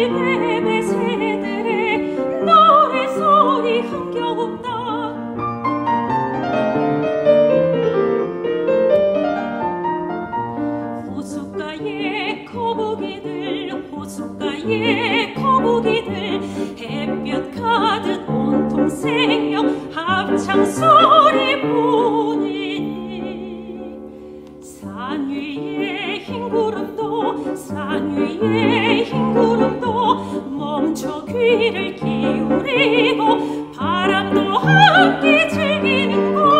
베베 새들의 노래소리 흥겨운다. 호숫가에 거북이들 햇볕 가득 온통 생겨 합창 소리 보니 산 위에 흰 구름도 멈춰 귀를 기울이고 바람도 함께 즐기는 곳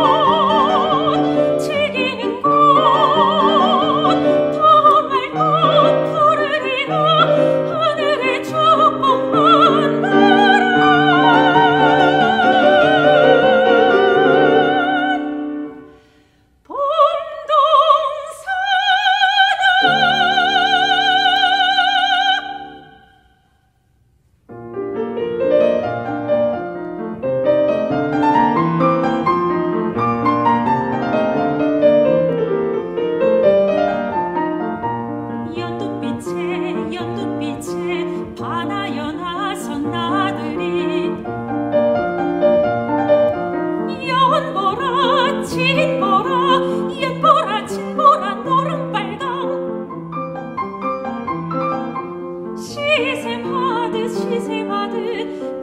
더할 것 푸르리라 하늘의 축복만 바란 연두빛에 반하여 나선 나들이 연보라 진보라 노랑빨강 시샘하듯